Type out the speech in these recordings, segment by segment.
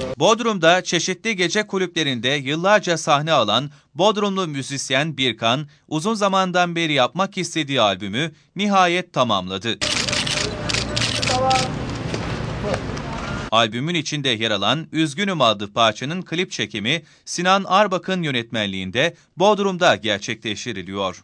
Bodrum'da çeşitli gece kulüplerinde yıllarca sahne alan Bodrumlu müzisyen Birkan, uzun zamandan beri yapmak istediği albümü nihayet tamamladı. Albümün içinde yer alan Üzgünüm adlı parçanın klip çekimi Sinan Arbak'ın yönetmenliğinde Bodrum'da gerçekleştiriliyor.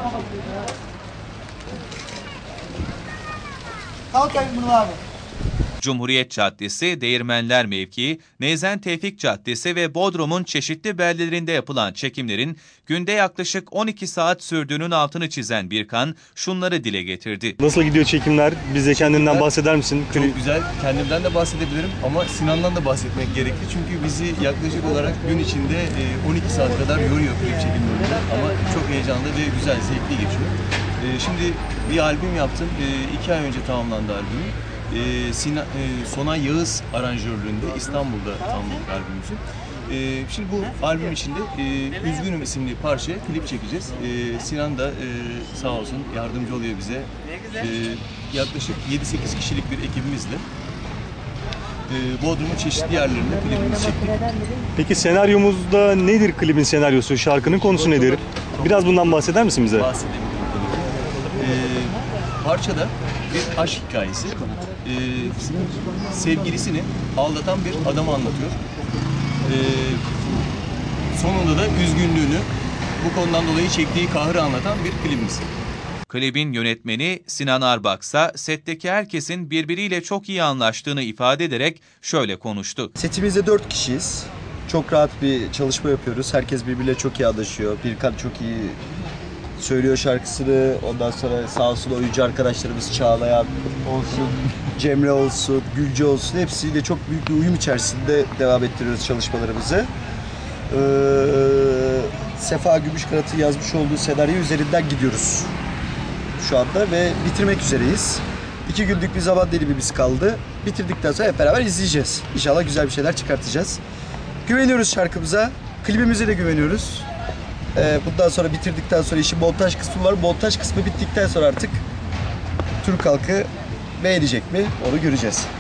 Kalkayım bunu abi. Cumhuriyet Caddesi, Değirmenler Mevkii, Neyzen Tevfik Caddesi ve Bodrum'un çeşitli beldelerinde yapılan çekimlerin günde yaklaşık 12 saat sürdüğünün altını çizen Birkan şunları dile getirdi. Nasıl gidiyor çekimler? Bize kendinden bahseder misin? Çok güzel. Kendimden de bahsedebilirim ama Sinan'dan da bahsetmek gerekli. Çünkü bizi yaklaşık olarak gün içinde 12 saat kadar yoruyor klip çekimlerinde. Ama çok heyecanlı ve güzel, zevkli geçiyor. Şimdi bir albüm yaptım. 2 ay önce tamamlandı albümüm. Sonay Yağız aranjörlüğünde İstanbul'da tamamladık albümümüzü. Şimdi bu albüm içinde Üzgünüm isimli parçaya klip çekeceğiz. Sinan da sağ olsun yardımcı oluyor bize. Yaklaşık 7-8 kişilik bir ekibimizle Bodrum'un çeşitli yerlerinde klibimizi çektik. Peki senaryomuzda nedir klibin senaryosu? Şarkının konusu nedir? Biraz bundan bahseder misin bize? Bahsedebilirim. Parçada bir aşk hikayesi. Sevgilisini aldatan bir adamı anlatıyor. Sonunda da üzgünlüğünü, bu konudan dolayı çektiği kahrı anlatan bir klibimiz. Klibin yönetmeni Sinan Arbak ise setteki herkesin birbiriyle çok iyi anlaştığını ifade ederek şöyle konuştu. Setimizde 4 kişiyiz. Çok rahat bir çalışma yapıyoruz. Herkes birbiriyle çok iyi anlaşıyor. Birkan çok iyi söylüyor şarkısını. Ondan sonra sağ olsun oyuncu arkadaşlarımız Çağlayan olsun, Cemre olsun, Gülce olsun. Hepsiyle çok büyük bir uyum içerisinde devam ettiriyoruz çalışmalarımızı. Sefa Gümüşkanat'ın yazmış olduğu senaryo üzerinden gidiyoruz şu anda ve bitirmek üzereyiz. 2 günlük bir zaman dilimimiz kaldı. Bitirdikten sonra hep beraber izleyeceğiz. İnşallah güzel bir şeyler çıkartacağız. Güveniyoruz şarkımıza, klibimize de güveniyoruz. Bundan sonra bitirdikten sonra işin montaj kısmı var. Montaj kısmı bittikten sonra artık Türk halkı beğenecek mi onu göreceğiz.